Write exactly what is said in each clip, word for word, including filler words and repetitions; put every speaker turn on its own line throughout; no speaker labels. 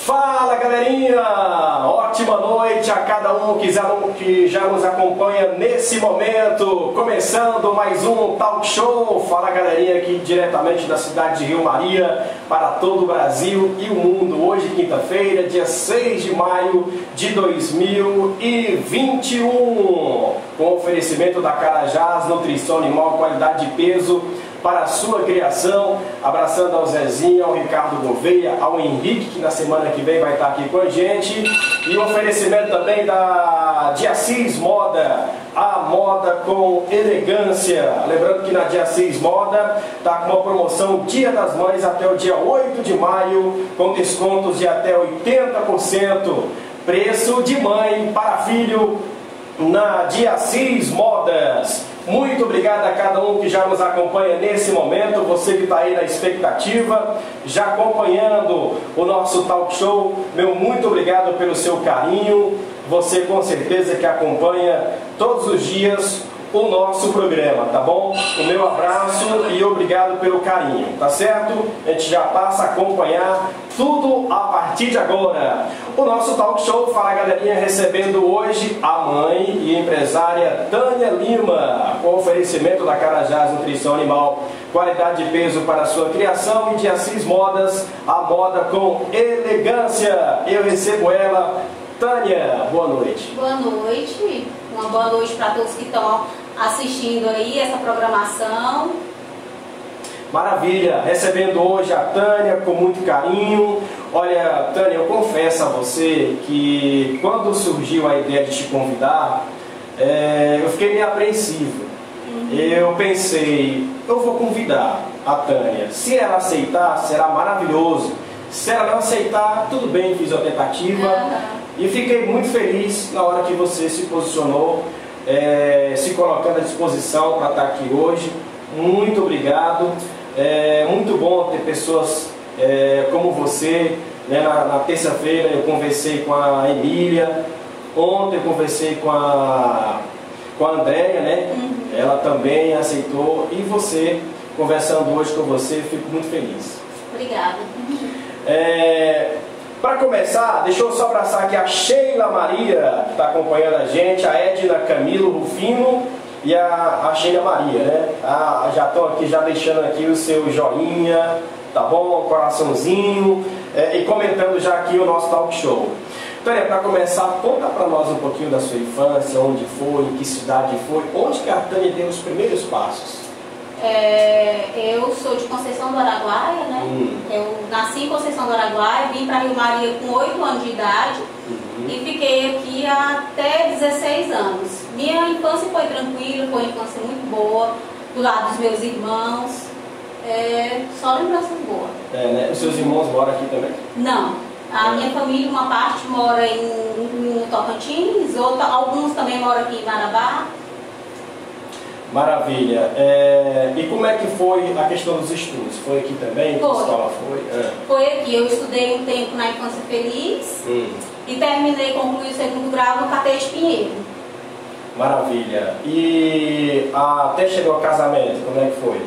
Fala, galerinha! Ótima noite a cada um que já, que já nos acompanha nesse momento. Começando mais um talk show. Fala, galerinha, aqui diretamente da cidade de Rio Maria para todo o Brasil e o mundo. Hoje, quinta-feira, dia seis de maio de dois mil e vinte e um. Com oferecimento da Carajás Nutrição Animal, qualidade de peso para a sua criação, abraçando ao Zezinho, ao Ricardo Gouveia, ao Henrique, que na semana que vem vai estar aqui com a gente, e o oferecimento também da Diacis Moda, a moda com elegância. Lembrando que na Diacis Moda está com uma promoção Dia das Mães até o dia oito de maio, com descontos de até oitenta por cento, preço de mãe para filho na Diacis Modas. Muito obrigado a cada um que já nos acompanha nesse momento, você que está aí na expectativa, já acompanhando o nosso talk show, meu muito obrigado pelo seu carinho, você com certeza que acompanha todos os dias o nosso programa, tá bom? O meu abraço e obrigado pelo carinho, tá certo? A gente já passa a acompanhar tudo a partir de agora. O nosso talk show, fala, galerinha, recebendo hoje a mãe e empresária Tânia Lima, com oferecimento da Carajás Nutrição Animal, qualidade de peso para a sua criação, e de Assis Modas, a moda com elegância. Eu recebo ela. Tânia, boa noite.
Boa noite, uma boa noite para todos que estão assistindo aí essa programação.
Maravilha, recebendo hoje a Tânia com muito carinho. Olha, Tânia, eu confesso a você que quando surgiu a ideia de te convidar, é, eu fiquei meio apreensivo. Uhum. Eu pensei, eu vou convidar a Tânia. Se ela aceitar, será maravilhoso. Se ela não aceitar, tudo bem, fiz a tentativa. Uhum. E fiquei muito feliz na hora que você se posicionou, é, se colocando à disposição para estar aqui hoje. Muito obrigado. É muito bom ter pessoas é, como você. Né? Na, na terça-feira eu conversei com a Emília. Ontem eu conversei com a, com a Andréia, né? Uhum. Ela também aceitou. E você, conversando hoje com você, fico muito feliz.
Obrigada.
É, Para começar, deixa eu só abraçar aqui a Sheila Maria, que está acompanhando a gente, a Edna Camilo Rufino e a, a Sheila Maria, né? A, já estão aqui, já deixando aqui o seu joinha, tá bom? Coraçãozinho, é, e comentando já aqui o nosso talk show. Tânia, para começar, conta para nós um pouquinho da sua infância, onde foi, em que cidade foi, onde que a Tânia deu os primeiros passos?
É, eu sou de Conceição do Araguaia, né? Hum. Eu nasci em Conceição do Araguaia, vim para Rio Maria com oito anos de idade, uhum, e fiquei aqui até dezesseis anos. Minha infância foi tranquila, foi uma infância muito boa, do lado dos meus irmãos, é, só lembranças boas.
É, né? Os seus irmãos moram aqui também?
Não. A é. minha família, uma parte mora em, em Tocantins, outra, alguns também moram aqui em Marabá.
Maravilha. É, e como é que foi a questão dos estudos? Foi aqui também?
Foi.
Que escola foi? É.
Foi aqui. Eu estudei um tempo na Infância Feliz, hum, e terminei, concluí o segundo grau no Catete Pinheiro.
Maravilha. E até chegou ao casamento, como é que foi?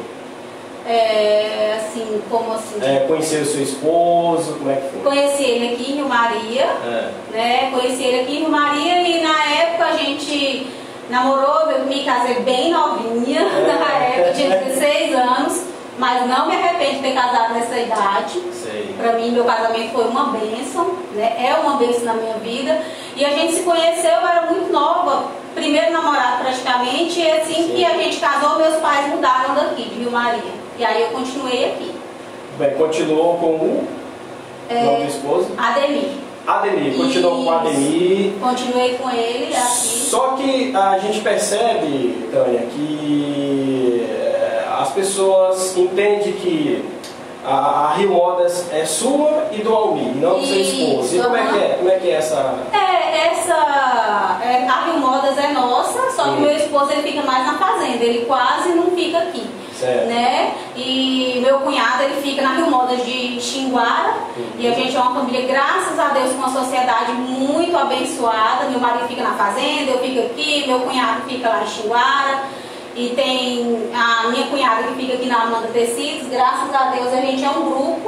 É, assim, como assim?
É, conheceu o seu esposo, como é que foi?
Conheci ele aqui em Rio Maria, é. né? Conheci ele aqui em Rio Maria e na época a gente namorou, eu me casei bem novinha, é. na época eu tinha dezesseis anos, mas não me arrependo de ter casado nessa idade. Para mim, meu casamento foi uma bênção, né? É uma bênção na minha vida. E a gente se conheceu, eu era muito nova, primeiro namorado praticamente, e assim Sim. que a gente casou, meus pais mudaram daqui, de Rio Maria. E aí eu continuei aqui.
Bem, continuou com o
é,
nome do esposo?
Ademir.
Ademir, continuou Isso. com Ademir.
Continuei com ele aqui.
Só que a gente percebe, Tânia, que as pessoas entendem que a, a Rio Modas é sua e do Almir, não do seu esposo. E como é que é? Como é que é essa?
É, essa. É, a Rio Modas é nossa, só que hum. meu esposo ele fica mais na fazenda, ele quase não fica aqui. Certo. Né? E meu cunhado ele fica na Rio Modas de Xinguara, uhum, e a gente é uma família, graças a Deus, com uma sociedade muito abençoada. Meu marido fica na fazenda, eu fico aqui, meu cunhado fica lá em Xinguara, e tem a minha cunhada que fica aqui na Amanda Tecidos. Graças a Deus a gente é um grupo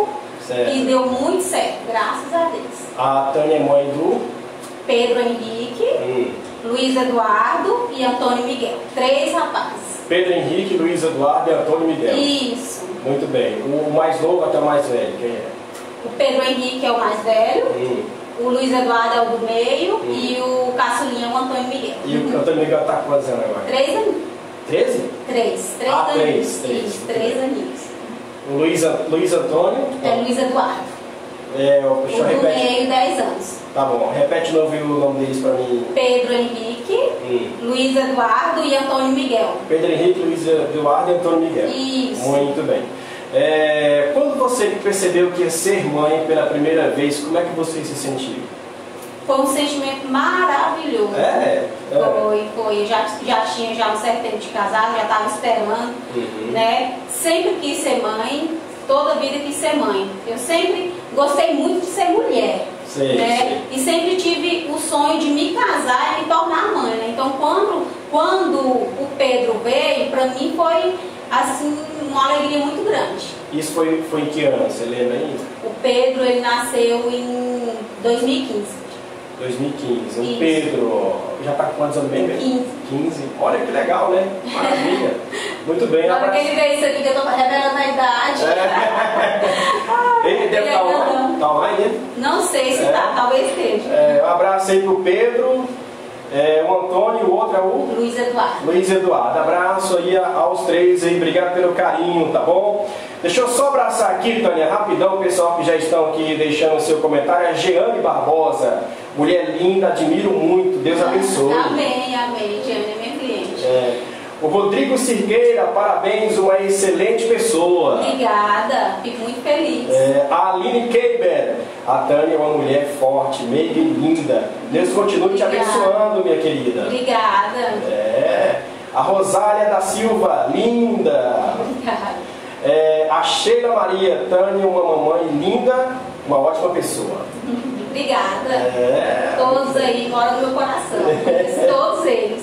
Certo.
E deu muito certo, graças a Deus.
A Tânia é mãe do?
Pedro Henrique, hum. Luiz Eduardo e Antônio Miguel. Três rapazes.
Pedro Henrique, Luiz Eduardo e Antônio Miguel.
Isso.
Muito bem. O mais novo até o mais velho, quem é?
O Pedro Henrique é o mais velho. Hum. O Luiz Eduardo é o do meio. Hum. E o caçulinha é o Antônio Miguel.
E o Antônio Miguel está com quantos anos agora?
Três anos.
Treze?
Três. Três
ah,
anos.
três. Três.
Isso, três aninhos.
O Luiz, Luiz Antônio?
É Luiz Eduardo.
É, o
o do meio, dez anos.
Tá bom, repete de novo o nome deles para mim.
Pedro Henrique, hum. Luiz Eduardo e Antônio Miguel.
Pedro Henrique, Luiz Eduardo e Antônio Miguel.
Isso.
Muito bem. É, quando você percebeu que ia ser mãe pela primeira vez, como é que você se sentiu?
Foi um sentimento maravilhoso.
É? é.
Foi, foi. Eu já, já tinha já um certo tempo de casado, já estava esperando, uhum. né? Sempre quis ser mãe, toda a vida quis ser mãe. Eu sempre gostei muito de ser mulher.
Sei,
né?
sei.
E sempre tive o sonho de me casar e me tornar mãe. Né? Então, quando, quando o Pedro veio, para mim foi assim, uma alegria muito grande.
Isso foi, foi em que ano? Você lembra ainda?
O Pedro, ele nasceu em dois mil e quinze.
dois mil e quinze. O
Isso.
Pedro já está com quantos anos bem mesmo?
quinze.
quinze. Olha que legal, né? Maravilha. Muito bem.
Na hora que ele vê isso aqui, que eu estou revelando a idade.
É. Ele deve estar online? Está online ele?
Não sei se
é.
tá, talvez esteja.
É, um abraço aí pro Pedro, é, o Antônio e o outro é o?
Luiz Eduardo.
Luiz Eduardo. Abraço aí aos três aí, obrigado pelo carinho, tá bom? Deixa eu só abraçar aqui, Tânia, rapidão, o pessoal que já estão aqui deixando o seu comentário. A Jeane Barbosa, mulher linda, admiro muito, Deus abençoe.
Amém, amém. Jeane é minha cliente.
É. O Rodrigo Cirqueira, parabéns, uma excelente pessoa.
Obrigada, fico muito feliz.
É, a Aline Keiber, a Tânia é uma mulher forte, meiga e linda. Deus continue Obrigada. Te abençoando, minha querida.
Obrigada.
É. A Rosália da Silva, linda.
Obrigada.
É, a Sheila Maria, Tânia, uma mamãe linda, uma ótima pessoa.
Obrigada.
É.
Todos aí moram no meu coração. Todos eles.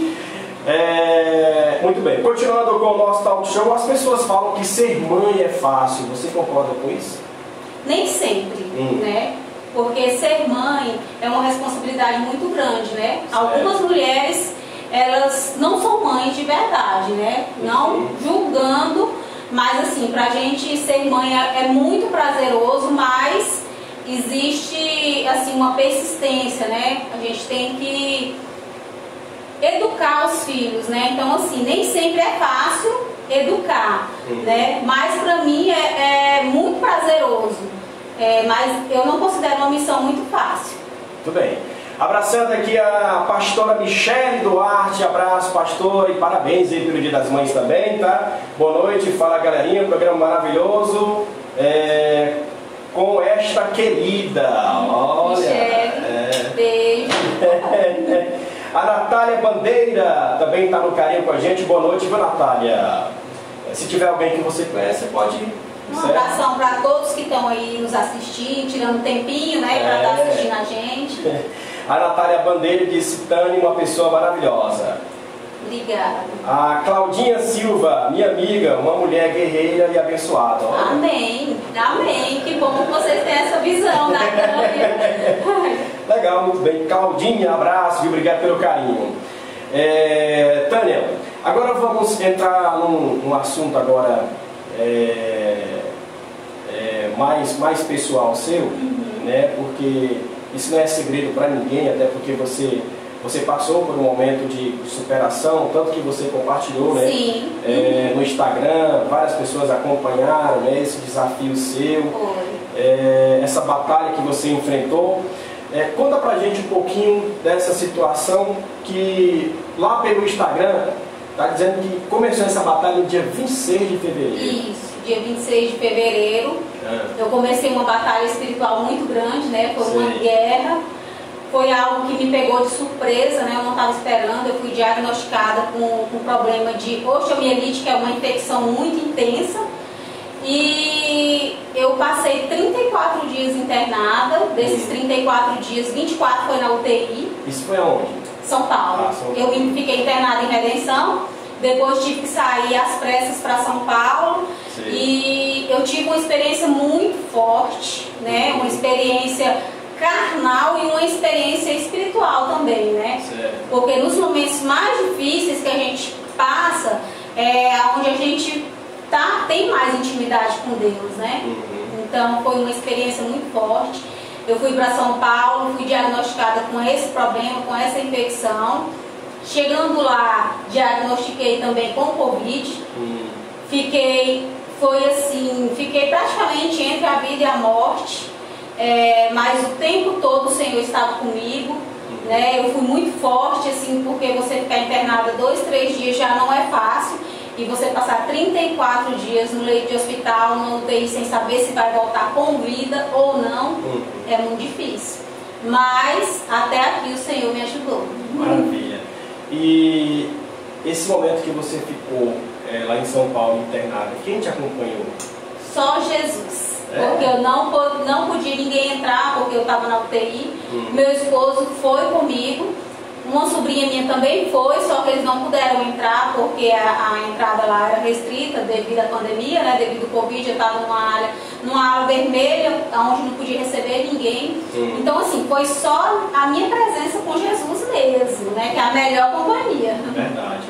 É, muito bem, continuando com o nosso talk show, as pessoas falam que ser mãe é fácil. Você concorda com isso?
Nem sempre, hum. né? Porque ser mãe é uma responsabilidade muito grande, né? Certo. Algumas mulheres, elas não são mães de verdade, né? Não uhum. julgando, mas assim, pra gente ser mãe é, é muito prazeroso, mas existe assim uma persistência, né? A gente tem que educar os filhos, né? Então assim, nem sempre é fácil educar, uhum. né? Mas pra mim é, é muito prazeroso, é, mas eu não considero uma missão muito fácil.
Muito bem. Abraçando aqui a pastora Michele Duarte, abraço pastor e parabéns aí pelo Dia das Mães também, tá? Boa noite, fala galerinha, programa maravilhoso, é, com esta querida, olha,
Michele, é, beijo.
A Natália Bandeira também está no carinho com a gente. Boa noite, viu, Natália? Se tiver alguém que você conhece, pode ir.
Um abração para todos que estão aí nos assistindo, tirando um tempinho, né, para estar é. assistindo a gente.
A Natália Bandeira disse, Tânia, uma pessoa maravilhosa.
Obrigada.
A Claudinha Silva, minha amiga, uma mulher guerreira e abençoada. Olha.
Amém, amém. Que bom que vocês têm essa visão da Tânia.
Legal, muito bem. Claudinha, abraço, viu? Obrigado pelo carinho. É, Tânia, agora vamos entrar num, num assunto agora é, é, mais, mais pessoal seu, uhum. né? Porque isso não é segredo para ninguém, até porque você, você passou por um momento de superação, tanto que você compartilhou, né?
Sim.
É, no Instagram, várias pessoas acompanharam, né, esse desafio seu, é, essa batalha que você enfrentou. É, conta pra gente um pouquinho dessa situação que lá pelo Instagram tá dizendo que começou essa batalha no dia vinte e seis de fevereiro.
Isso, dia vinte e seis de fevereiro. É. Eu comecei uma batalha espiritual muito grande, né? Foi Sim. uma guerra. Foi algo que me pegou de surpresa, né? Eu não estava esperando. Eu fui diagnosticada com um problema de osteomielite, que é uma infecção muito intensa. E eu passei trinta e quatro dias internada. Desses trinta e quatro dias, vinte e quatro foi na U T I.
Isso foi aonde?
São Paulo. Ah, São Paulo. Eu fiquei internada em Redenção. Depois tive que sair às pressas para São Paulo. Sim. E eu tive uma experiência muito forte, né? Uma experiência carnal e uma experiência espiritual também, né?
Certo.
Porque nos momentos mais difíceis que a gente passa, é onde a gente tá, tem mais intimidade com Deus, né? Uhum. Então foi uma experiência muito forte. Eu fui para São Paulo, fui diagnosticada com esse problema, com essa infecção. Chegando lá, diagnostiquei também com Covid. Uhum. Fiquei, foi assim, fiquei praticamente entre a vida e a morte. É, mas o tempo todo o Senhor estava comigo, né? Eu fui muito forte, assim, porque você ficar internada dois, três dias já não é fácil. E você passar trinta e quatro dias no leito de hospital, no U T I, sem saber se vai voltar com vida ou não, uhum. é muito difícil. Mas até aqui o Senhor me ajudou.
Maravilha. E esse momento que você ficou é, lá em São Paulo internada, quem te acompanhou?
Só Jesus. Porque eu não, não podia ninguém entrar, porque eu estava na U T I. Hum. Meu esposo foi comigo. Uma sobrinha minha também foi, só que eles não puderam entrar, porque a, a entrada lá era restrita devido à pandemia, né? Devido ao Covid, eu estava numa área, numa área vermelha, onde não podia receber ninguém. Hum. Então, assim, foi só a minha presença com Jesus mesmo, né? Que é a melhor companhia.
Verdade.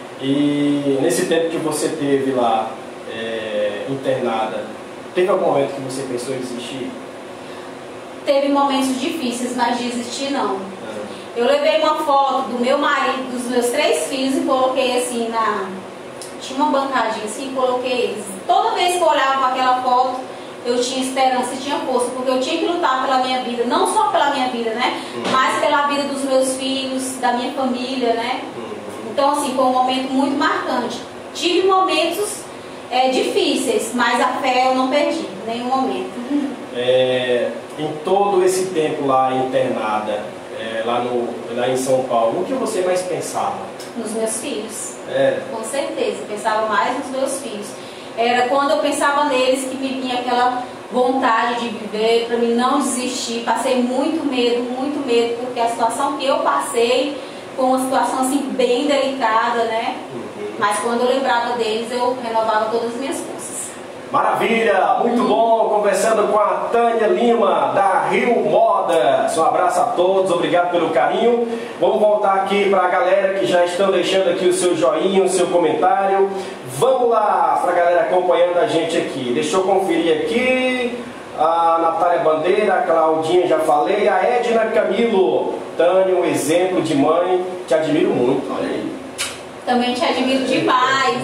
E nesse tempo que você teve lá, é, internada, teve algum momento que você pensou em desistir?
Teve momentos difíceis, mas desistir não. Uhum. Eu levei uma foto do meu marido, dos meus três filhos e coloquei assim na... Tinha uma bancadinha assim e coloquei eles. Toda vez que eu olhava para aquela foto, eu tinha esperança e tinha força, porque eu tinha que lutar pela minha vida, não só pela minha vida, né? Uhum. Mas pela vida dos meus filhos, da minha família, né? Uhum. Então, assim, foi um momento muito marcante. Tive momentos É, difíceis, mas a fé eu não perdi, em nenhum momento.
É, em todo esse tempo lá internada, é, lá, no, lá em São Paulo, o que você mais pensava?
Nos meus filhos,
é.
Com certeza, pensava mais nos meus filhos. Era quando eu pensava neles que me vinha aquela vontade de viver, para mim não desistir. Passei muito medo, muito medo, porque a situação que eu passei foi uma situação assim bem delicada, né? Mas quando eu lembrava deles, eu renovava todas as minhas forças.
Maravilha! Muito bom conversando com a Tânia Lima, da Rio Modas. Um abraço a todos, obrigado pelo carinho. Vamos voltar aqui para a galera que já estão deixando aqui o seu joinha, o seu comentário. Vamos lá, para a galera acompanhando a gente aqui. Deixa eu conferir aqui. A Natália Bandeira, a Claudinha, já falei. A Edna Camilo. Tânia, um exemplo de mãe. Te admiro muito, olha aí.
Também te admiro demais.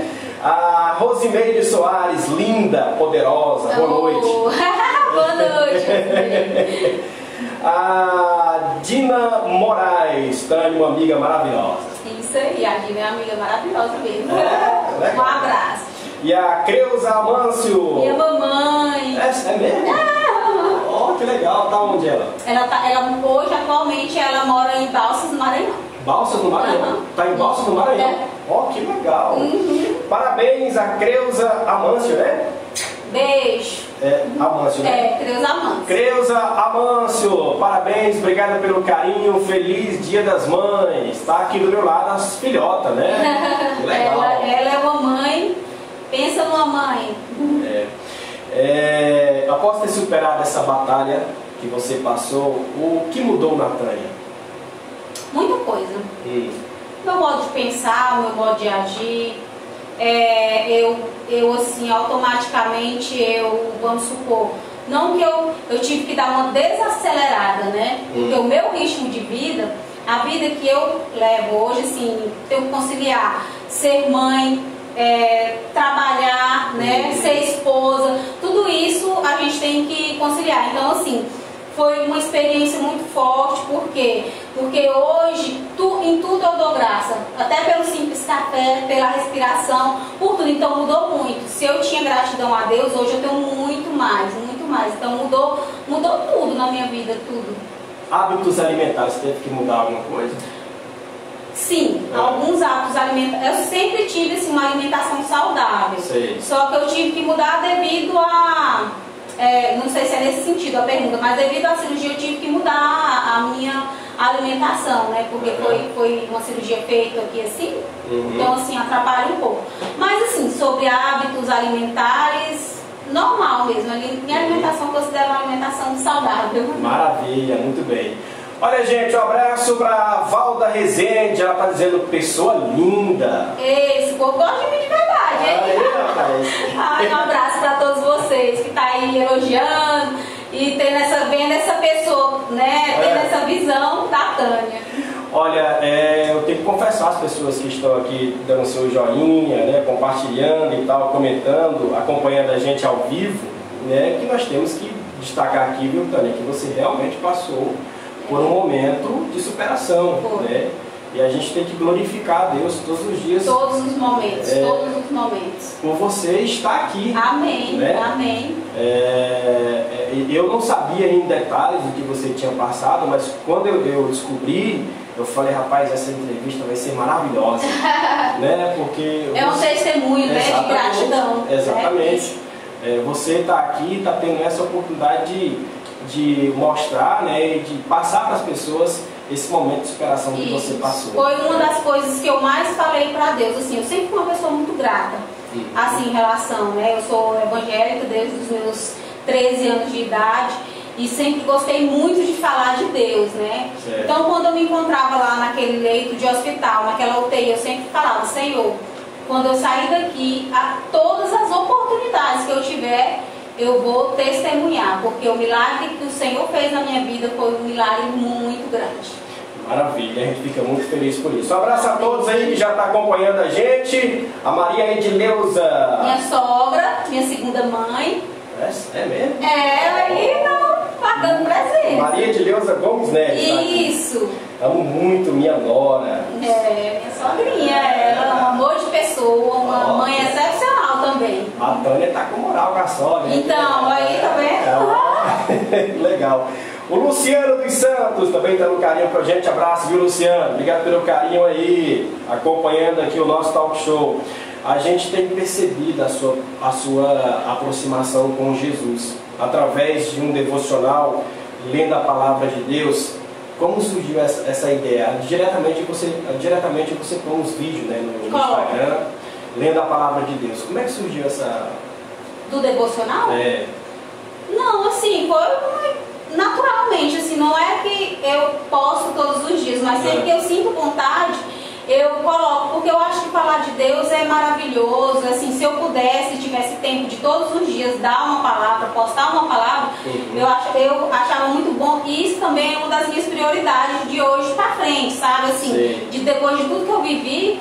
A Rosimeire Soares, linda, poderosa, boa
oh.
noite.
Boa noite.
A Dina Moraes, Tânia, uma amiga maravilhosa.
Isso aí, a Dina é uma amiga maravilhosa mesmo. É, um abraço.
E a Creuza Amâncio.
Minha mamãe.
É, é mesmo?
É.
Oh, que legal, tá onde ela?
Ela, tá, ela hoje, atualmente, ela mora em Balsas, no Maranhão.
Balsas do Maranhão? Uhum. Tá em Balsas do Maranhão?
É.
Ó, oh, que legal.
Uhum.
Parabéns a Creuza Amâncio, né?
Beijo.
É, Amâncio, né?
É, Creuza Amâncio.
Creuza Amâncio, parabéns, obrigada pelo carinho, feliz Dia das Mães. Tá aqui do meu lado as filhotas, né? Que legal.
Ela, ela é uma mãe, pensa numa mãe.
É. É, após ter superado essa batalha que você passou, o que mudou na Tânia?
Muita coisa.
Hum.
Meu modo de pensar, meu modo de agir. É, eu, eu, assim, automaticamente, eu, vamos supor, não que eu, eu tive que dar uma desacelerada, né? Hum. Porque o meu ritmo de vida, a vida que eu levo hoje, assim, tenho que conciliar ser mãe, é, trabalhar, né? Hum. Ser esposa, tudo isso a gente tem que conciliar. Então, assim, foi uma experiência muito forte, por quê? Porque hoje, tu, em tudo eu dou graça, até pelo simples café, pela respiração, por tudo, então mudou muito. Se eu tinha gratidão a Deus, hoje eu tenho muito mais, muito mais, então mudou, mudou tudo na minha vida, tudo.
Hábitos alimentares, teve que mudar alguma coisa?
Sim, ah. alguns hábitos alimentares, eu sempre tive assim, uma alimentação saudável,
Sei.
Só que eu tive que mudar devido a... É, não sei se é nesse sentido a pergunta, mas devido à cirurgia eu tive que mudar a, a minha alimentação, né? Porque uhum. foi, foi uma cirurgia feita aqui assim, uhum. então assim, atrapalha um pouco. Mas assim, sobre hábitos alimentares, normal mesmo. Minha alimentação eu considero uma alimentação saudável.
Maravilha, muito bem. Olha, gente, um abraço para Valda Rezende, ela tá dizendo pessoa linda.
Esse povo gosta de mim de verdade, hein?
Aí, rapaz.
Ai, um abraço para todos vocês que tá aí elogiando e tendo essa, vendo essa pessoa, né? Tendo é. essa visão da Tânia.
Olha, é, eu tenho que confessar às pessoas que estão aqui dando seu joinha, né, compartilhando e tal, comentando, acompanhando a gente ao vivo, né, que nós temos que destacar aqui, viu, Tânia, que você realmente passou por um momento de superação,
Foi.
né? E a gente tem que glorificar a Deus todos os dias.
Todos os momentos,
é,
todos os momentos.
Por você estar aqui.
Amém,
né?
amém.
É, eu não sabia em detalhes o que você tinha passado, mas quando eu, eu descobri, eu falei, rapaz, essa entrevista vai ser maravilhosa. né? Porque
é um
você...
testemunho, né, de gratidão.
Exatamente. Né? É, você está aqui, está tendo essa oportunidade de, de mostrar, né, e de passar para as pessoas esse momento de superação que
Isso.
você passou.
Foi uma das coisas que eu mais falei para Deus. Assim, eu sempre fui uma pessoa muito grata, uhum. assim, em relação, né? Eu sou evangélica desde os meus treze anos de idade e sempre gostei muito de falar de Deus, né?
Certo.
Então, quando eu me encontrava lá naquele leito de hospital, naquela U T I, eu sempre falava, Senhor, quando eu sair daqui, a todas as oportunidades que eu tiver, eu vou testemunhar, porque o milagre que o Senhor fez na minha vida foi um milagre muito grande.
Maravilha, a gente fica muito feliz por isso. Um abraço a todos aí que já estão acompanhando a gente. A Maria Edileuza.
Minha sogra, minha segunda mãe.
É, é mesmo?
É, ela aí tá pagando presente.
Maria Edileuza Gomes Neves.
Isso.
Tá amo muito minha nora.
É, minha sogrinha, ela é um amor de pessoa, uma oh, mãe excepcional também.
A Tânia tá com moral com a sogra.
Então, aí, tá vendo?
É, legal. O Luciano dos Santos também está no carinho com a gente. Abraço, viu, Luciano? Obrigado pelo carinho aí, acompanhando aqui o nosso talk show. A gente tem percebido a sua, a sua aproximação com Jesus através de um devocional, lendo a palavra de Deus. Como surgiu essa, essa ideia? Diretamente você, diretamente você põe uns vídeos, né, no, no Instagram, lendo a palavra de Deus. Como é que surgiu essa...
Do devocional?
É.
Não, assim, foi... naturalmente, assim, não é que eu posto todos os dias, mas sempre que eu sinto vontade, eu coloco, porque eu acho que falar de Deus é maravilhoso, assim, se eu pudesse, tivesse tempo de todos os dias dar uma palavra, postar uma palavra, uhum. eu, ach, eu achava muito bom, e isso também é uma das minhas prioridades de hoje pra frente, sabe, assim, de, depois de tudo que eu vivi,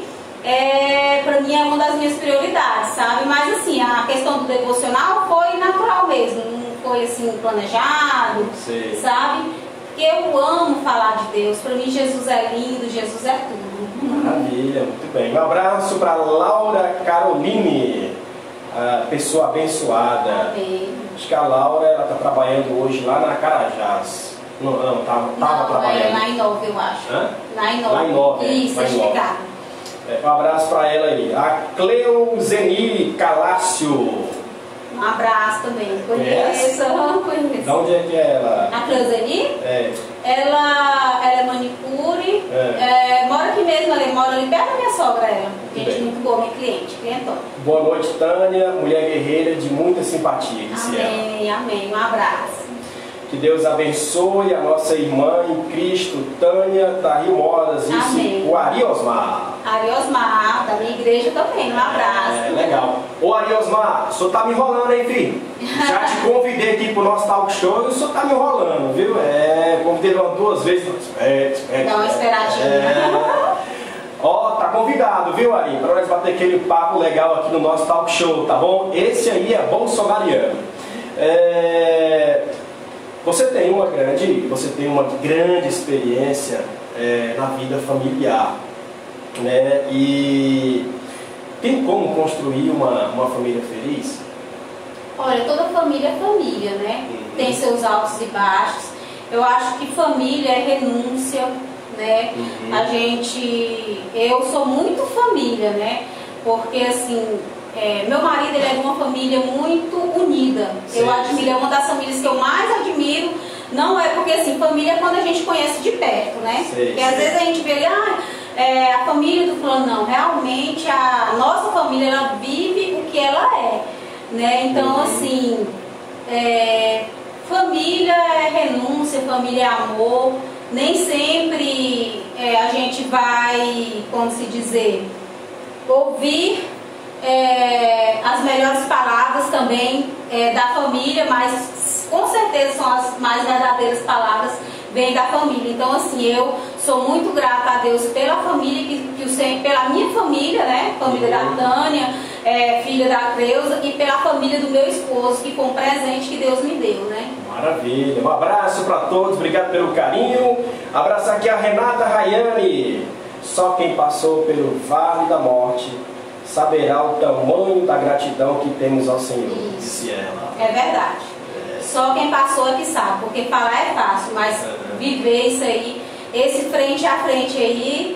é, pra mim é uma das minhas prioridades, sabe, mas assim, a questão do devocional foi natural mesmo, foi assim planejado,
Sim.
sabe? Porque eu amo falar de Deus. Para mim Jesus é lindo, Jesus é tudo.
Maravilha, muito bem. Um abraço para Laura Caroline, a pessoa abençoada.
Amém.
Acho que a Laura ela está trabalhando hoje lá na Carajás. Não, não, estava
não,
trabalhando.
É lá em Nova, eu acho.
Hã?
Lá em Nova.
Lá em Nova.
Isso, é chegado.
É, um abraço para ela aí. A Cleuzeni Calácio.
Um abraço também. Conheço, conheço.
De onde é que é ela?
A Cleuzeni?
É.
Ela, ela é manicure, é. É, mora aqui mesmo, ela mora ali perto da minha sogra, ela. Gente
bem.
Muito boa, minha cliente, clientona.
Boa noite, Tânia, mulher guerreira de muita simpatia.
Amém, ela. Amém. Um abraço.
Que Deus abençoe a nossa irmã em Cristo, Tânia Tarrio Modas, isso, o Ari Osmar.
Ari Osmar, da minha igreja também, um abraço.
É, legal. Ô Ari Osmar, o senhor tá me enrolando, hein, filho? Já te convidei aqui pro nosso talk show e o senhor tá me enrolando, viu? É, convidei umas duas vezes. É, é,
Dá uma esperadinha.
É, ó, tá convidado, viu, Ari? Pra nós bater aquele papo legal aqui no nosso talk show, tá bom? Esse aí é bolsonariano. É... Você tem uma grande, você tem uma grande experiência é, na vida familiar, né? E tem como construir uma, uma família feliz?
Olha, toda família é família, né? Uhum. Tem seus altos e baixos. Eu acho que família é renúncia, né? Uhum. A gente, eu sou muito família, né? Porque assim, É, meu marido ele é de uma família muito unida. Sim, eu admiro, é uma das famílias que eu mais admiro. Não é porque assim, família é quando a gente conhece de perto, né? Sim, porque sim. Às vezes a gente vê ali, ah, é, a família do fulano, não. Realmente a nossa família, ela vive o que ela é. né? Então,
uhum.
assim, é, família é renúncia, família é amor. Nem sempre é, a gente vai, como se dizer, ouvir é, as melhores palavras também é, da família, mas com certeza são as mais verdadeiras palavras, vêm da família. Então, assim, eu sou muito grata a Deus pela família, que, que o Senhor, pela minha família, né? Família uhum. da Tânia, é, filha da Creuza, e pela família do meu esposo, que foi um presente que Deus me deu, né?
Maravilha, um abraço para todos, obrigado pelo carinho. Abraço aqui a Renata Rayane. Só quem passou pelo vale da morte saberá o tamanho da gratidão que temos ao Senhor, disse ela.
É verdade. É. Só quem passou é que sabe, porque falar é fácil, mas é. viver isso aí, esse frente a frente aí,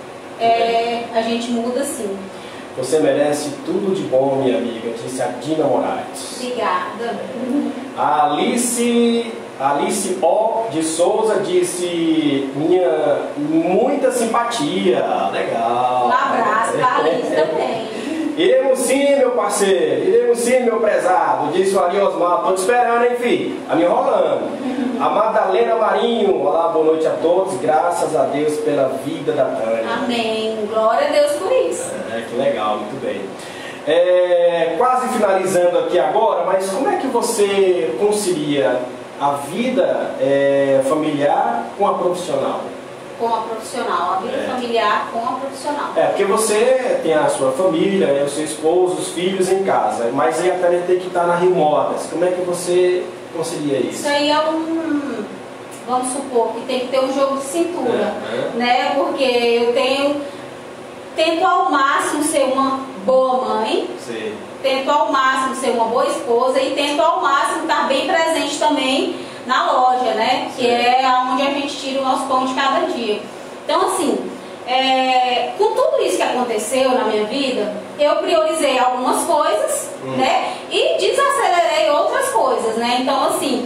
é, a gente muda sim.
Você merece tudo de bom, minha amiga, disse a Dina Moraes.
Obrigada.
A Alice, Alice O. de Souza disse, minha muita simpatia, legal.
Um abraço para a Alice também.
Iremos sim, meu parceiro, iremos sim, meu prezado, disse o Ari Osmar. Tô te esperando, hein, filho? Tá me enrolando. A Madalena Marinho, olá, boa noite a todos, graças a Deus pela vida da Tânia.
Amém, glória a Deus por isso.
É, que legal, muito bem. É, quase finalizando aqui agora, mas como é que você concilia a vida é, familiar com a profissional?
Com a profissional, a vida é. familiar com a profissional.
É, porque você tem a sua família, né, o seu esposo, os filhos em casa, mas aí a Tânia tem que estar na Rio Modas. Como é que você concilia isso?
Isso aí é um, vamos supor, que tem que ter um jogo de cintura, é, é. né? Porque eu tenho, tento ao máximo ser uma boa mãe,
Sim.
tento ao máximo ser uma boa esposa e tento ao máximo estar bem presente também na loja, né? Que é onde a gente tira o nosso pão de cada dia. Então, assim, é, com tudo isso que aconteceu na minha vida, eu priorizei algumas coisas, hum. né? E desacelerei outras coisas, né? Então, assim,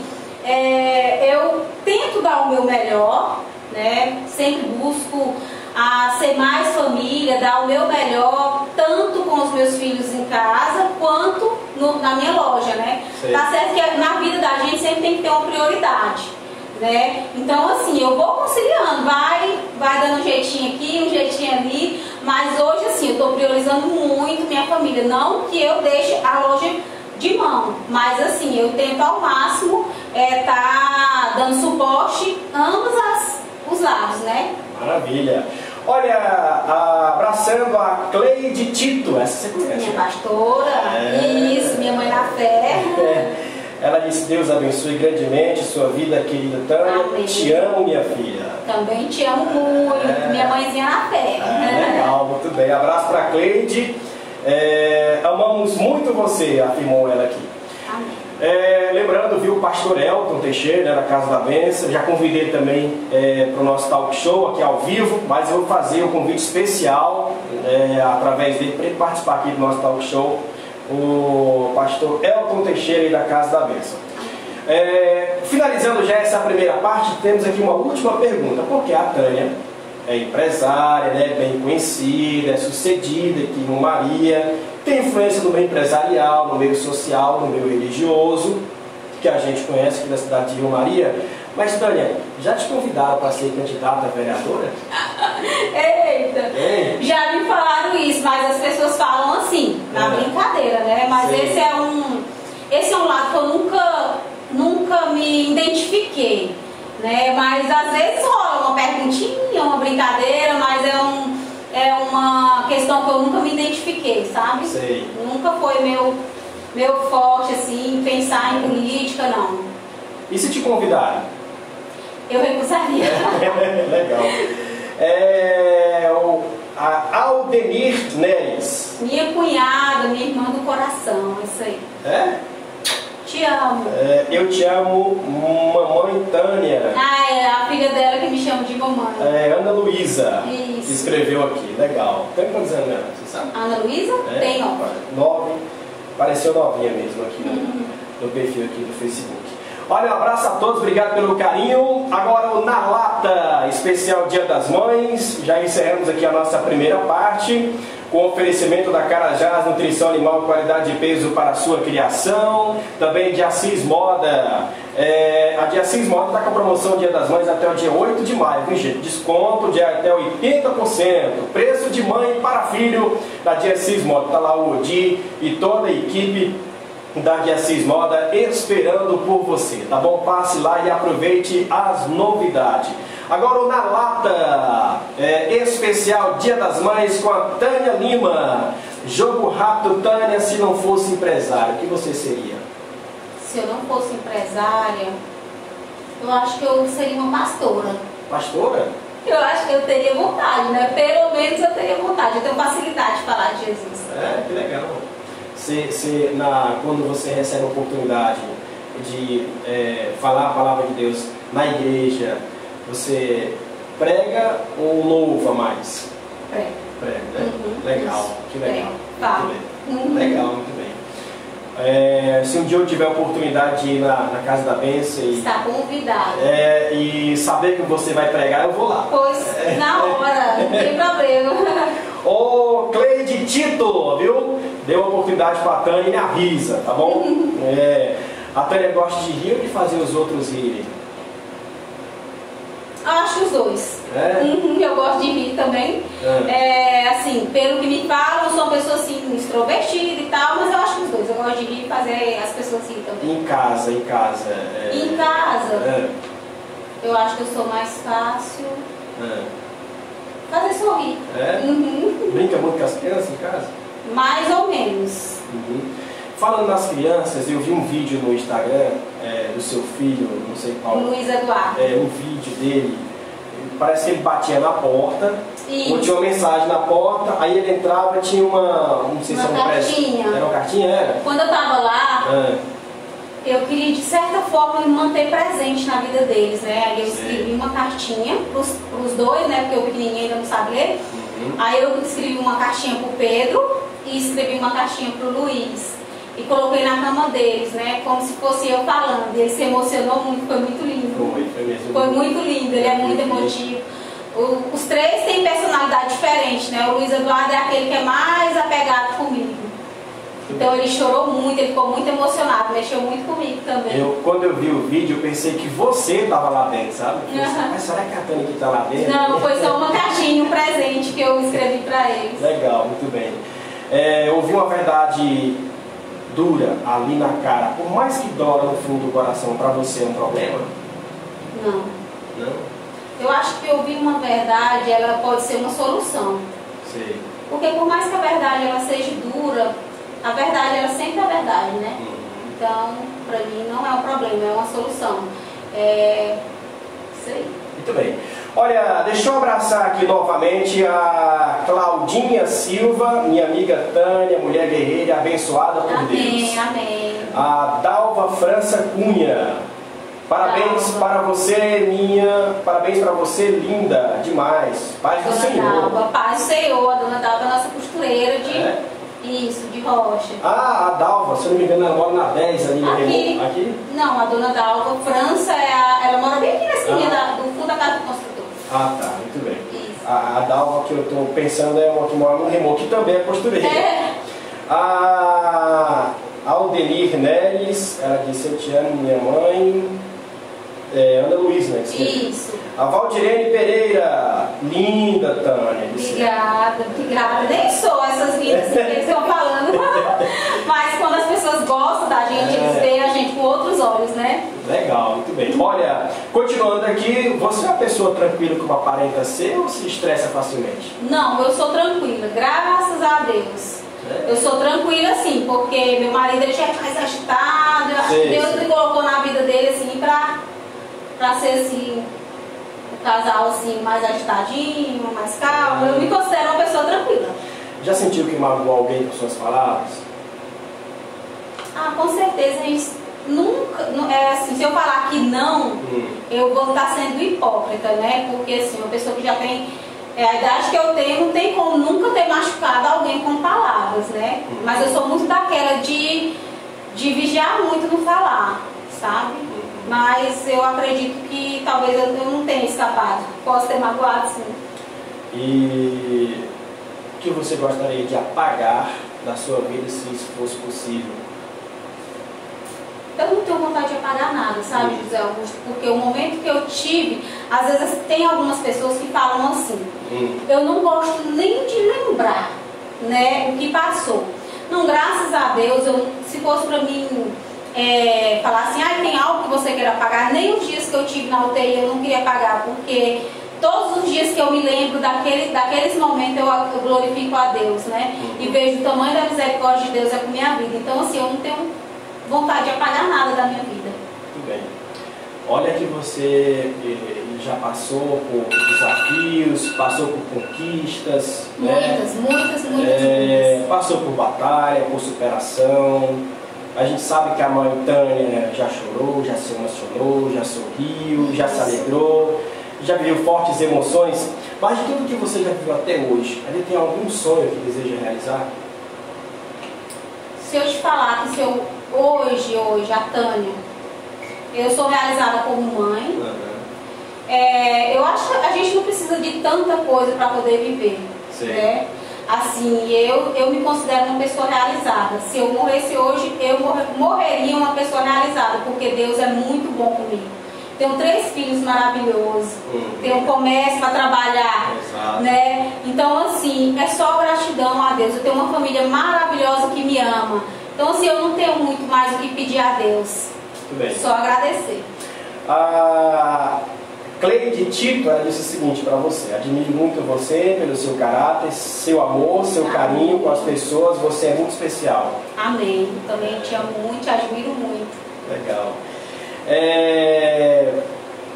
é, eu tento dar o meu melhor, né? Sempre busco a ser mais família, dar o meu melhor, tanto com os meus filhos em casa, quanto no, na minha loja, né? Sim. Tá certo que na vida da gente sempre tem que ter uma prioridade, né? Então, assim, eu vou conciliando, vai, vai dando um jeitinho aqui, um jeitinho ali, mas hoje, assim, eu tô priorizando muito minha família. Não que eu deixe a loja de mão, mas, assim, eu tento ao máximo é, tá dando suporte ambos as, os lados, né?
Maravilha! Olha, a, abraçando a Cleide Tito, essa você conhece?
Minha pastora, é. Isso, minha mãe na fé.
É. Ela disse, Deus abençoe grandemente sua vida, querida Tânia.
Amém.
Te amo, minha filha.
Também te amo muito, é. minha mãezinha na fé.
É, legal, muito bem. Abraço para a Cleide. É, amamos muito você, afirmou ela aqui.
Amém.
É, lembrando, viu, o pastor Elton Teixeira, né, da Casa da Bênção, já convidei também é, para o nosso talk show aqui ao vivo, mas eu vou fazer um convite especial é, através dele para ele participar aqui do nosso talk show, o pastor Elton Teixeira da Casa da Bênção. É, finalizando já essa primeira parte, temos aqui uma última pergunta, porque a Tânia é empresária, né, bem conhecida, é sucedida aqui no Maria, tem influência no meio empresarial, no meio social, no meio religioso, que a gente conhece aqui da cidade de Rio Maria. Mas, Tânia, já te convidaram para ser candidata a vereadora?
Eita! Ei. Já me falaram isso, mas as pessoas falam assim, na é. brincadeira, né? Mas Sim. esse é um esse é um lado que eu nunca, nunca me identifiquei, né? Mas às vezes rola uma perguntinha, uma brincadeira, mas é um é uma questão que eu nunca me identifiquei, sabe?
Sei.
Nunca foi meu, meu forte, assim, pensar em política, não.
E se te convidarem?
Eu recusaria.
Legal. É, o, a Aldenir Neres.
Minha cunhada, minha irmã do coração, isso aí.
É?
Te amo.
É, eu te amo, mamãe Tânia.
Ah, é a filha dela que me chama de mamãe.
É, Ana Luísa.
Isso.
Escreveu aqui, legal. Tem quantos anos ela, você sabe?
Ana Luísa?
É,
tem nove.
Nove. Pareceu novinha mesmo aqui no, uhum. no perfil aqui do Facebook. Olha, um abraço a todos, obrigado pelo carinho. Agora o Na Lata, especial Dia das Mães. Já encerramos aqui a nossa primeira parte. com oferecimento da Carajás Nutrição Animal, qualidade de peso para a sua criação. Também de Assis Moda. É, a de Assis Moda está com a promoção Dia das Mães até o dia oito de maio, viu, gente? Desconto de até oitenta por cento. Preço de mãe para filho da de Assis Moda. Está lá o Odi e toda a equipe da de Assis Moda esperando por você, tá bom? Passe lá e aproveite as novidades. Agora o Na Lata, é, especial Dia das Mães com a Tânia Lima. Jogo rápido, Tânia, se não fosse empresária, o que você seria?
Se eu não fosse empresária, eu acho que eu seria uma pastora.
Pastora?
Eu acho que eu teria vontade, né? Pelo menos eu teria vontade, eu tenho facilidade de falar de Jesus.
É, que legal. Você, você, na, quando você recebe a oportunidade de é, falar a palavra de Deus na igreja, você prega ou louva mais?
Prega.
Prega, né? Uhum. Legal, que legal.
Tá.
Muito bem. Legal, muito bem. É, se um dia eu tiver a oportunidade de ir na, na Casa da Bênção e,
está convidado.
É, e saber que você vai pregar, eu vou lá.
Pois, na hora, não tem problema.
Ô, Cleide Tito, viu? Deu a oportunidade para a Tânia e me avisa, tá bom? É, a Tânia gosta de rir ou de fazer os outros rirem?
Acho os dois.
É?
Uhum, eu gosto de rir também. É. É, assim, pelo que me falam, eu sou uma pessoa assim, extrovertida e tal, mas eu acho os dois. Eu gosto de rir e fazer as pessoas rirem também.
Em casa, em casa. É...
Em casa,
é.
eu acho que eu sou mais fácil.
É.
Fazer sorrir.
É?
Uhum.
Brinca muito com as crianças em casa?
Mais ou menos.
Uhum. Falando nas crianças, eu vi um vídeo no Instagram é, do seu filho, não sei qual.
Luiz Eduardo.
É, um vídeo dele. Parece que ele batia na porta, ou tinha uma mensagem na porta, aí ele entrava e tinha uma. Não sei
uma
se era um
cartinha.
Era uma cartinha? Era?
Quando eu tava lá, é. eu queria de certa forma me manter presente na vida deles, né? Aí eu escrevi uma cartinha pros, pros dois, né? Porque o pequenininho ainda não sabe ler. Uhum. Aí eu escrevi uma cartinha pro Pedro e escrevi uma caixinha pro Luiz. E coloquei na cama deles, né? Como se fosse eu falando. E ele se emocionou muito, foi muito lindo.
Foi, foi mesmo.
Foi muito lindo, ele é muito emotivo. O, os três têm personalidade diferente, né? O Luiz Eduardo é aquele que é mais apegado comigo. Então ele chorou muito, ele ficou muito emocionado, mexeu muito comigo também.
Eu, quando eu vi o vídeo, eu pensei que você estava lá dentro, sabe? Eu pensei, uhum. Mas será que a Tânia que está lá dentro?
Não, foi só uma caixinha, um presente que eu escrevi para eles.
Legal, muito bem. É, ouvi uma verdade dura ali na cara, por mais que dói no fundo do coração, para você é um problema?
Não.
Não?
Eu acho que ouvir uma verdade, ela pode ser uma solução.
Sei.
Porque por mais que a verdade ela seja dura, a verdade ela sempre é a verdade, né? Uhum. Então, para mim não é um problema, é uma solução. É... Isso aí.
Muito bem. Olha, deixa eu abraçar aqui novamente a Claudinha Silva, minha amiga Tânia, mulher guerreira, abençoada por
amém,
Deus.
Amém, amém.
A Dalva França Cunha. Parabéns Dalva. Para você, minha. Parabéns para você, linda, demais. Paz do Senhor.
Dalva, paz do Senhor. A dona Dalva é nossa costureira de...
É?
Isso, de rocha.
Ah, a Dalva, se eu não me engano, ela mora na dez ali no
aqui.
Aqui?
Não, a dona Dalva França, é a... ela mora bem aqui na esquina ah. do fundo da casa do construtor.
Ah, tá, muito bem. Isso. A, a Dalva que eu estou pensando é uma que mora no Remo, que também é costureira. É. A Aldenir Neres, ela disse, eu te amo, minha mãe. É, Ana Luiz, né?
Isso.
A Valdirene Pereira, linda, Tânia.
Obrigada, obrigada. Nem sou essas lindas que eles estão falando. Mas quando as pessoas gostam da gente, é. eles veem a gente com outros olhos, né?
Legal, muito bem. Olha, continuando aqui, você é uma pessoa tranquila como aparenta ser ou se estressa facilmente?
Não, eu sou tranquila, graças a Deus. É. Eu sou tranquila assim, porque meu marido ele já é mais agitado. Eu acho que Deus me colocou na vida dele assim pra, pra ser assim, um casal assim, mais agitadinho, mais calmo. Hum. Eu me considero uma pessoa tranquila.
Já sentiu que magoou alguém com suas palavras?
Ah, com certeza, a gente nunca, é assim, se eu falar que não, hum. eu vou estar sendo hipócrita, né? Porque assim, uma pessoa que já tem é, a idade que eu tenho, não tem como nunca ter machucado alguém com palavras, né? Hum. Mas eu sou muito daquela de, de vigiar muito no falar, sabe? Hum. Mas eu acredito que talvez eu, eu não tenha escapado, posso ter magoado sim.
E o que você gostaria de apagar da sua vida, se isso fosse possível?
Eu não tenho vontade de apagar nada, sabe,
Hum.
José Augusto? Porque o momento que eu tive, às vezes tem algumas pessoas que falam assim,
Hum.
eu não gosto nem de lembrar, né, o que passou. Não, graças a Deus, eu, se fosse pra mim é, falar assim, ah, tem algo que você queira apagar, nem os dias que eu tive na U T I eu não queria apagar, porque todos os dias que eu me lembro daquele, daqueles momentos eu, eu glorifico a Deus, né?
Uhum.
E vejo o tamanho da misericórdia de Deus é com a minha vida. Então, assim, eu não tenho vontade de apagar nada da minha vida.
Muito bem. Olha que você eh, já passou por desafios, passou por conquistas,
Muitas,
né?
muitas, muitas,
É,
muitas.
passou por batalha, por superação. A gente sabe que a mãe Tânia já chorou, já se emocionou, já sorriu, já se alegrou, já viveu fortes emoções. Mas de tudo que você já viveu até hoje, ainda tem algum sonho que deseja realizar?
Se eu te falar que se eu, hoje, hoje, a Tânia, eu sou realizada como mãe,
Uhum.
é, eu acho que a gente não precisa de tanta coisa para poder viver,
Sim.
né? Assim, eu, eu me considero uma pessoa realizada. Se eu morresse hoje, eu morre, morreria uma pessoa realizada, porque Deus é muito bom comigo. Tenho três filhos maravilhosos,
Uhum.
tenho um comércio para trabalhar,
Exato.
né? Então, assim, é só gratidão a Deus. Eu tenho uma família maravilhosa que me ama. Então, assim, eu não tenho muito mais o que pedir a Deus.
Muito bem.
Só agradecer.
A Cleide Tito, ela disse o seguinte para você: admiro muito você pelo seu caráter, seu amor, seu carinho com as pessoas, você é muito especial.
Amém. Também te amo muito, te admiro muito.
Legal. É...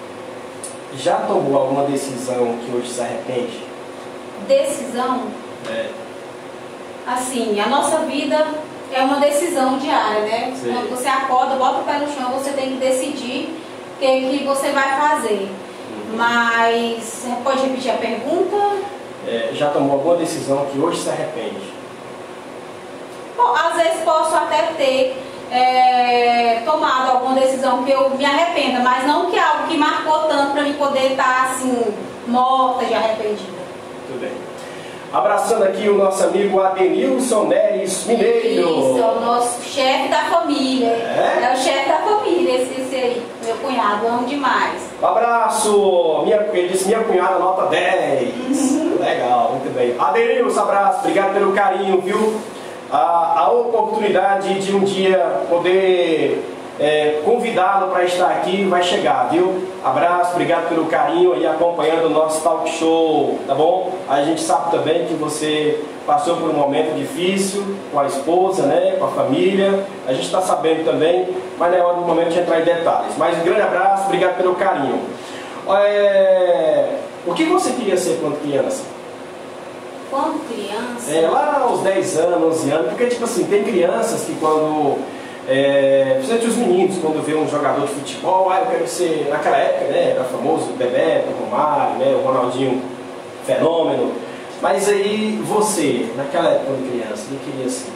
Já tomou alguma decisão que hoje se arrepende?
Decisão,
É.
assim, a nossa vida é uma decisão diária, né?
Sim.
Quando você acorda, bota o pé no chão, você tem que decidir o que, que você vai fazer.
Uhum.
Mas, você pode repetir a pergunta?
É, já tomou alguma decisão que hoje se arrepende?
Bom, às vezes posso até ter é, tomado alguma decisão que eu me arrependa, mas não que é algo que marcou tanto para mim poder estar assim, morta de arrependida.
Tudo bem. Abraçando aqui o nosso amigo Adenilson Neres Mineiro.
Isso, é o nosso chefe da família.
É?
É o chefe da família, esse, esse aí, meu cunhado, amo demais.
Um abraço! Minha, ele disse minha cunhada nota dez. Legal, muito bem. Adenilson, abraço, obrigado pelo carinho, viu? A, a oportunidade de um dia poder é, convidá-lo para estar aqui vai chegar, viu? Abraço, obrigado pelo carinho aí acompanhando o nosso talk show, tá bom? A gente sabe também que você passou por um momento difícil com a esposa, né? Com a família. A gente está sabendo também, mas não é hora do momento de entrar em detalhes. Mas um grande abraço, obrigado pelo carinho. É... O que você queria ser quando criança?
Quando criança,
É, lá aos dez anos, onze anos, porque tipo assim, tem crianças que quando, é, principalmente os meninos, quando vê um jogador de futebol, ah, eu quero ser, naquela época, né, era famoso o Bebeto, o Romário, né, o Ronaldinho Fenômeno, mas aí você, naquela época quando criança, o que queria ser?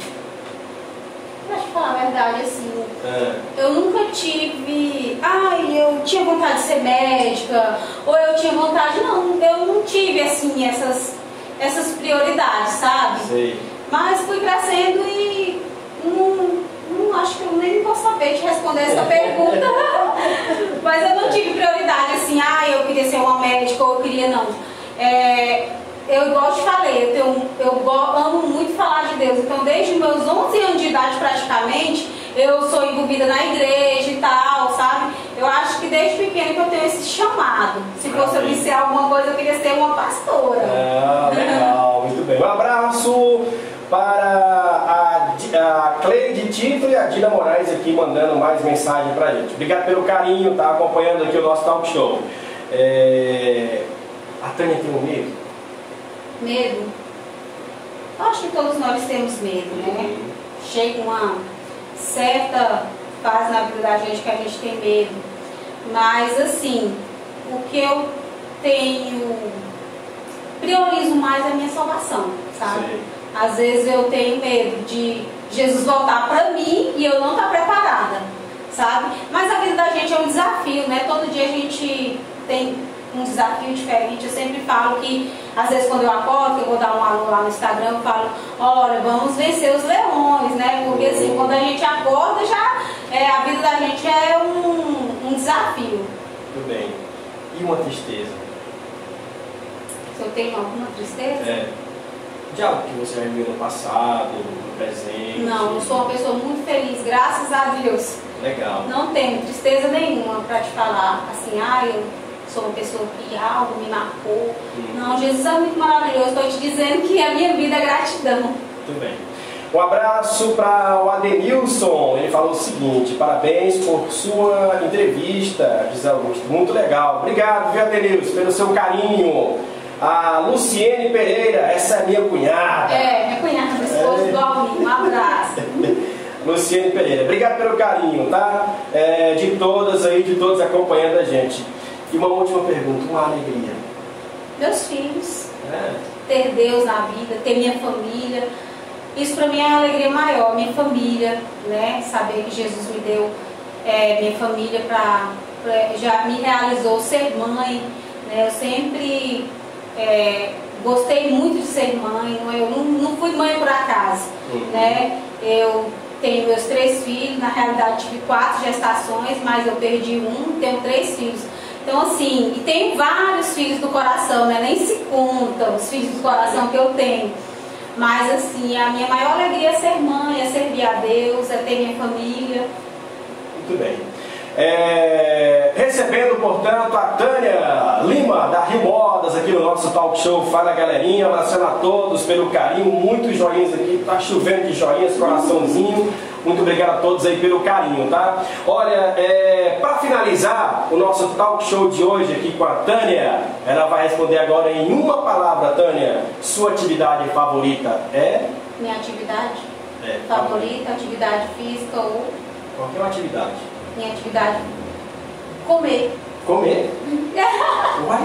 pra te falar a verdade, assim,
É,
eu nunca tive, ai, eu tinha vontade de ser médica, ou eu tinha vontade, não, eu não tive, assim, essas, essas prioridades, sabe?
sei.
Mas fui crescendo e não, não acho que eu nem vou saber te responder essa pergunta. Mas eu não tive prioridade assim, ah, eu queria ser uma médica ou eu queria não. É, eu igual te falei, eu, tenho, eu go- amo muito falar de Deus. Então desde meus onze anos de idade praticamente, eu sou envolvida na igreja e tal, sabe? Eu acho que desde pequeno que eu tenho esse chamado. Se fosse eu me ser alguma coisa, eu queria ser uma pastora.
Ah, legal, muito bem. Um abraço para a, Di- a Cleide Tito e a Dina Moraes aqui mandando mais mensagem pra gente. Obrigado pelo carinho, tá acompanhando aqui o nosso talk show. É... A Tânia tem um medo?
Medo? Eu acho que todos nós temos medo, né? Chega uma certa fase na vida da gente que a gente tem medo. Mas assim, o que eu tenho, priorizo mais é a minha salvação, sabe?
Sei.
Às vezes eu tenho medo de Jesus voltar pra mim e eu não estar preparada, sabe? Mas a vida da gente é um desafio, né? Todo dia a gente tem um desafio diferente. Eu sempre falo que, às vezes quando eu acordo, que eu vou dar um alô lá no Instagram, eu falo, olha, vamos vencer os leões, né? Porque assim, quando a gente acorda, já é, a vida da gente é um, um desafio.
Muito bem. E uma tristeza?
Se eu tenho alguma tristeza?
É. De algo que você já viu no passado, no presente?
Não, eu sou uma pessoa muito feliz, graças a Deus.
Legal.
Não tenho tristeza nenhuma para te falar, assim, ah, eu sou uma pessoa que algo me marcou. Hum. Não, Jesus é muito maravilhoso, estou te dizendo que a minha vida é gratidão.
Muito bem. Um abraço para o Adenilson, ele falou o seguinte, parabéns por sua entrevista, José Augusto, muito legal. Obrigado, viu, Adenilson, pelo seu carinho. A Luciene Pereira, essa é minha cunhada.
É, minha cunhada, esposa é. do Almir, um abraço.
Luciene Pereira, obrigado pelo carinho, tá? É, de todas aí, de todos acompanhando a gente. E uma última pergunta, uma alegria.
Meus filhos,
é. ter
Deus na vida, ter minha família, isso para mim é a alegria maior, minha família, né? Saber que Jesus me deu é, minha família para, já me realizou ser mãe, né? Eu sempre é, gostei muito de ser mãe, eu não, não fui mãe por acaso, uhum. né? Eu tenho meus três filhos, na realidade tive quatro gestações, mas eu perdi um, tenho três filhos. Então assim, e tenho vários filhos do coração, né? Nem se contam os filhos do coração que eu tenho. Mas assim, a minha maior alegria é ser mãe, é servir a Deus, é ter minha família.
Muito bem. É, recebendo, portanto, a Tânia Lima, da Rio Modas, aqui no nosso talk show. Fala, galerinha, agradecendo a todos pelo carinho, muitos joinhas aqui, tá chovendo de joinhas, coraçãozinho. Muito obrigado a todos aí pelo carinho, tá? Olha, é, para finalizar o nosso talk show de hoje aqui com a Tânia, ela vai responder agora em uma palavra. Tânia, sua atividade favorita é?
Minha atividade
é,
favorita, atividade física ou?
Qualquer uma atividade.
Minha atividade? Comer.
Comer? Uai?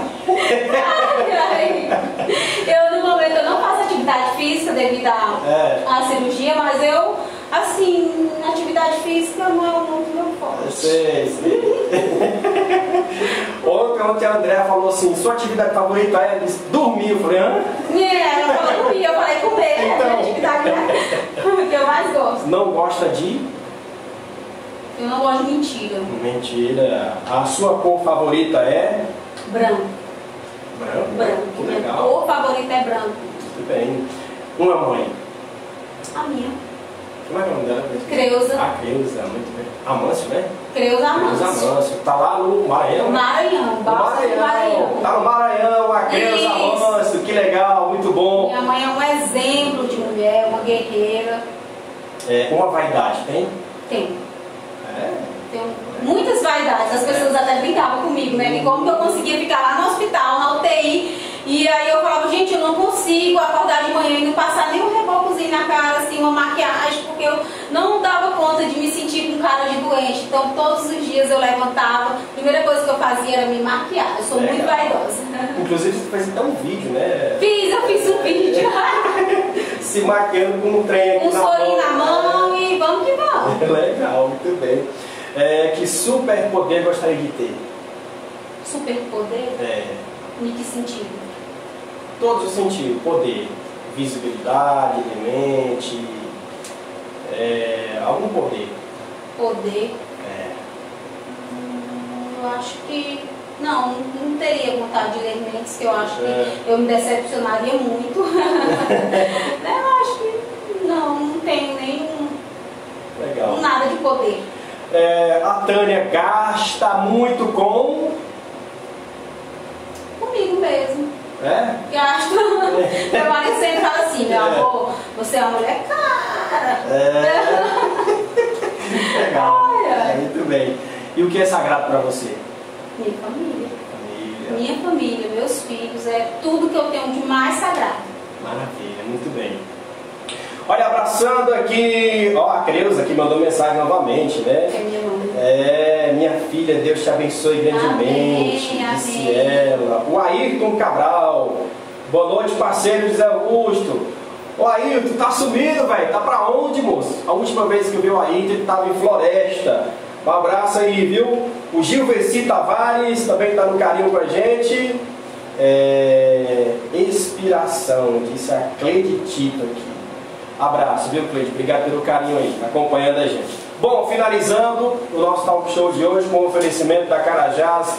Eu, no momento, eu não faço atividade física devido à é. cirurgia, mas eu, assim, atividade física não é muito meu forte.
Sei, sei. Ontem, ontem a Andréa falou assim, sua atividade favorita é? Ela disse, dormir. Eu falei, hã?
É, ela falou dormir, eu falei comer, então... é a atividade que eu mais gosto.
Não gosta de?
Eu não gosto de mentira.
Mentira. A sua cor favorita é?
Branco.
Branco?
Branco.
Que
minha
legal.
cor favorita é branco.
Muito bem. Uma mãe?
A minha.
Como é que é o nome dela?
Creuza.
Ah, Creuza, muito bem. Amâncio, né?
Creuza Amâncio.
Creuza Amâncio. Tá lá no Maranhão?
Maranhão.
No Maranhão. Maranhão. Tá no Maranhão, a Creuza Amâncio. Que legal, muito bom.
Minha mãe é um exemplo de mulher, uma guerreira.
É, uma vaidade, tem?
Tem.
É.
Tenho muitas vaidades, as pessoas até brincavam comigo, né? E como que eu conseguia ficar lá no hospital, na U T I, e aí eu falava, gente, eu não consigo acordar de manhã e não passar nem um rebocozinho na cara, assim, uma maquiagem, porque eu não dava conta de me sentir com cara de doente. Então todos os dias eu levantava, a primeira coisa que eu fazia era me maquiar, eu sou Legal. muito vaidosa.
Inclusive você fez até um vídeo, né?
Fiz, eu fiz um vídeo.
Se maquiando com um trem aqui
um
na mão. Um
sorinho na mão e vamos que vamos.
Legal, muito bem. É, que superpoder gostaria de ter?
Superpoder?
É.
Em que sentido?
Todos os sentidos. Poder. Visibilidade, mente. É, algum poder.
Poder?
É.
Hum, eu acho que... Não, não teria vontade de ler mentes, que eu acho que
é.
eu me decepcionaria muito. Eu acho que não, não tenho nenhum...
Legal.
Nada de poder.
É, a Tânia gasta muito com...
Comigo mesmo.
É?
Gasto. Meu marido sempre fala assim, meu amor, você é uma mulher cara.
É. Legal.
Ai, ai.
É, muito bem. E o que é sagrado para você?
Minha família.
Família.
Minha família, meus filhos, é tudo que eu tenho de mais sagrado.
Maravilha, muito bem. Olha, abraçando aqui, ó, a Creuza que mandou mensagem novamente, né?
É minha mãe.
É, minha filha, Deus te abençoe grandemente,
amém,
disse
amém.
ela. O Ayrton Cabral, boa noite, parceiro José Augusto. Ô Ayrton, tá sumido, velho, tá pra onde, moço? A última vez que eu vi o Ayrton, ele tava em Floresta. Um abraço aí, viu? O Gilveci Tavares também está no carinho com a gente. É... Inspiração, disse a Cleide Tito aqui. Abraço, viu, Cleide? Obrigado pelo carinho aí, acompanhando a gente. Bom, finalizando o nosso talk show de hoje com o oferecimento da Carajás,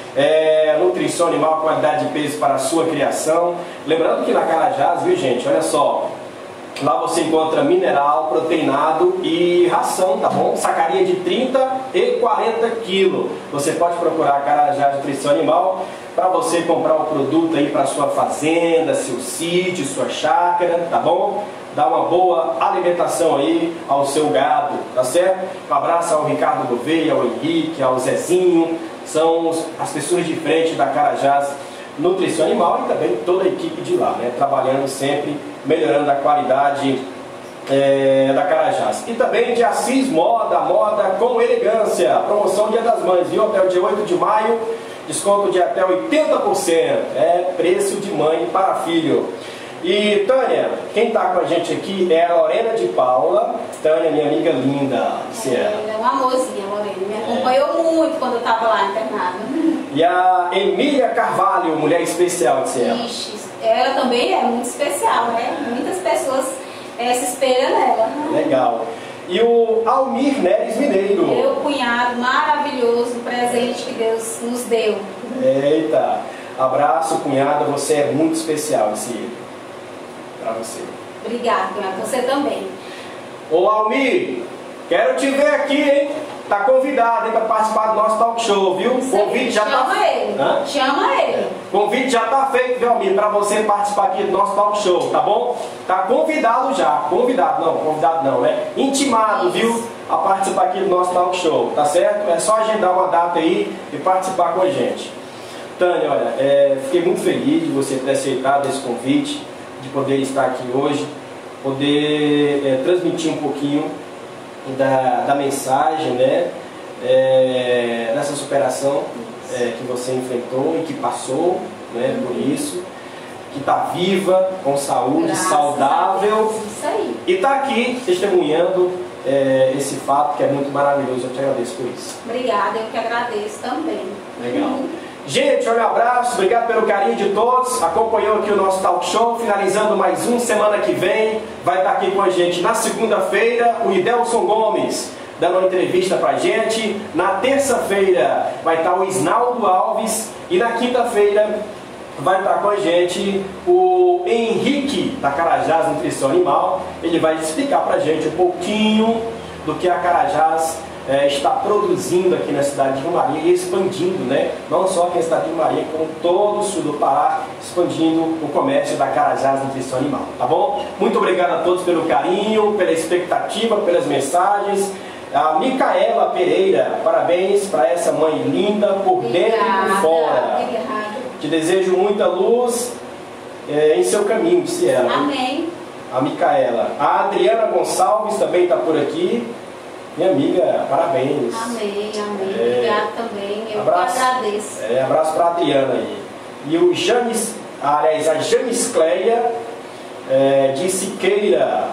é, nutrição animal, qualidade de peso para a sua criação. Lembrando que na Carajás, viu, gente, olha só, lá você encontra mineral, proteinado e ração, tá bom? Sacaria de trinta e quarenta quilos. Você pode procurar a Carajás Nutrição Animal para você comprar o produto aí para sua fazenda, seu sítio, sua chácara, tá bom? Dá uma boa alimentação aí ao seu gado, tá certo? Um abraço ao Ricardo Gouveia, ao Henrique, ao Zezinho, são as pessoas de frente da Carajás Nutrição Animal e também toda a equipe de lá, né? Trabalhando sempre, melhorando a qualidade é, da Carajás. E também de Assis Moda, moda com elegância, promoção Dia das Mães, viu? Até o dia oito de maio, desconto de até oitenta por cento, é preço de mãe para filho. E Tânia, quem está com a gente aqui é a Lorena de Paula. Tânia, minha amiga linda, disse ela.
É uma mocinha, Lorena, me acompanhou é. muito quando eu estava lá internada.
E a Emília Carvalho, mulher especial, disse ela.
Ixi, ela também é muito especial, né? Muitas pessoas é, se espelham nela.
Legal. E o Almir Neres Mineiro.
Meu cunhado maravilhoso, presente que Deus nos deu.
Eita, abraço, cunhada, você é muito especial, disse ele. Pra você.
Obrigada, cunhado, você também.
Ô Almir, quero te ver aqui, hein? Tá convidado, hein, para participar do nosso talk show, viu? O convite já
Chama
tá...
ele.
Hã?
Chama ele.
O convite já tá feito, viu, Almir, para você participar aqui do nosso talk show, tá bom? Tá convidado já. Convidado, não, convidado não, né? Intimado, Isso. viu? A participar aqui do nosso talk show, tá certo? É só agendar uma data aí e participar com a gente. Tânia, olha, é, fiquei muito feliz de você ter aceitado esse convite, de poder estar aqui hoje, poder é, transmitir um pouquinho da, da mensagem, né, é, dessa superação é, que você enfrentou e que passou, né, por isso, que está viva, com saúde, Graças saudável,
isso aí.
E está aqui testemunhando é, esse fato que é muito maravilhoso. Eu te agradeço por isso.
Obrigada, eu que agradeço também.
Legal. Gente, olha, um abraço, obrigado pelo carinho de todos. Acompanhou aqui o nosso talk show, finalizando mais um. Semana que vem vai estar aqui com a gente na segunda-feira o Idelson Gomes dando uma entrevista pra gente. Na terça-feira vai estar o Isnaldo Alves e na quinta-feira vai estar com a gente o Henrique da Carajás Nutrição Animal. Ele vai explicar pra gente um pouquinho do que a Carajás É, está produzindo aqui na cidade de Rio Maria e expandindo, né? Não só aqui na cidade de Rio Maria, como todo o sul do Pará, expandindo o comércio da Carajás Nutrição Animal, tá bom? Muito obrigado a todos pelo carinho, pela expectativa, pelas mensagens. A Micaela Pereira, parabéns para essa mãe linda por dentro e por fora.
Obrigada.
Te desejo muita luz é, em seu caminho, disse ela.
Amém.
A Micaela. A Adriana Gonçalves também está por aqui. Minha amiga, parabéns.
Amém, amém.
É,
Obrigada também. Eu
abraço,
que agradeço.
É, abraço para a Adriana aí. E o Janis, aliás, a Janis Cleia é, de Siqueira.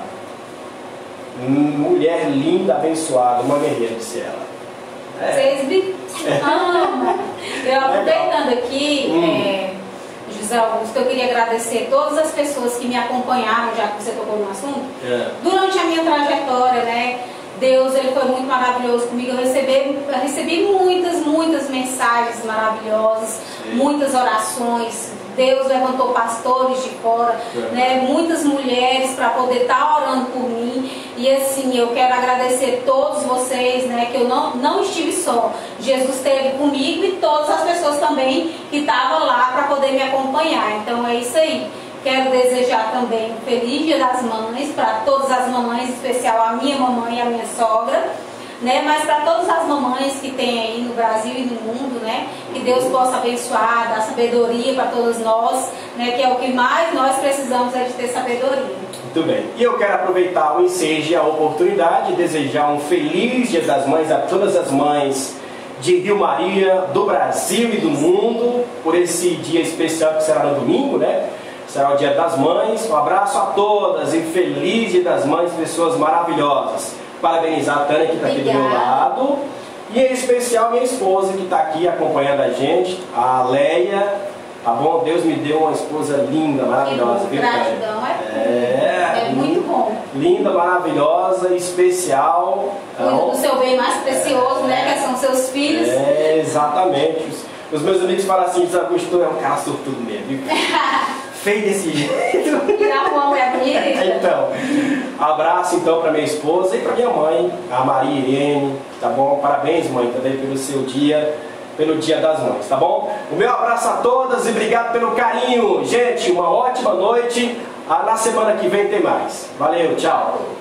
Mulher linda, abençoada, uma guerreira, disse ela. É.
Vocês me amam. Eu aproveitando aqui, hum. é, José Augusto, eu queria agradecer todas as pessoas que me acompanharam, já que você tocou no assunto, é. durante a minha trajetória, né? Deus, ele foi muito maravilhoso comigo. Eu recebi, eu recebi muitas, muitas mensagens maravilhosas, Sim. muitas orações. Deus levantou pastores de fora, é. né, muitas mulheres para poder estar tá orando por mim. E assim, eu quero agradecer todos vocês, né, que eu não, não estive só. Jesus esteve comigo e todas as pessoas também que estavam lá para poder me acompanhar. Então é isso aí. Quero desejar também um feliz Dia das Mães para todas as mamães, em especial a minha mamãe e a minha sogra, né? Mas para todas as mamães que tem aí no Brasil e no mundo, né? Que Deus possa abençoar, dar sabedoria para todos nós, né? Que é o que mais nós precisamos, é de ter sabedoria.
Muito bem. E eu quero aproveitar o ensejo e a oportunidade de desejar um feliz Dia das Mães a todas as mães de Rio Maria, do Brasil e do mundo, por esse dia especial que será no domingo, né? Será o Dia das Mães. Um abraço a todas e feliz Dia das Mães, pessoas maravilhosas. Parabenizar a Tânia que está aqui do meu lado. E em especial minha esposa que está aqui acompanhando a gente, a Leia, tá bom? Deus me deu uma esposa linda, maravilhosa, viu?
Gratidão, é,
é,
é muito bom.
Linda, maravilhosa, especial.
Cuida do seu bem mais precioso, né? Que são seus filhos.
É, exatamente. Os, os meus amigos falam assim, José Augusto é um cara sortudo mesmo, viu? Feio desse jeito.
Tirar uma mulher bonita.
Então, abraço então para minha esposa e para minha mãe, a Maria Irene, tá bom? Parabéns, mãe, também pelo seu dia, pelo Dia das Mães, tá bom? O meu abraço a todas e obrigado pelo carinho. Gente, uma ótima noite. Na semana que vem tem mais. Valeu, tchau.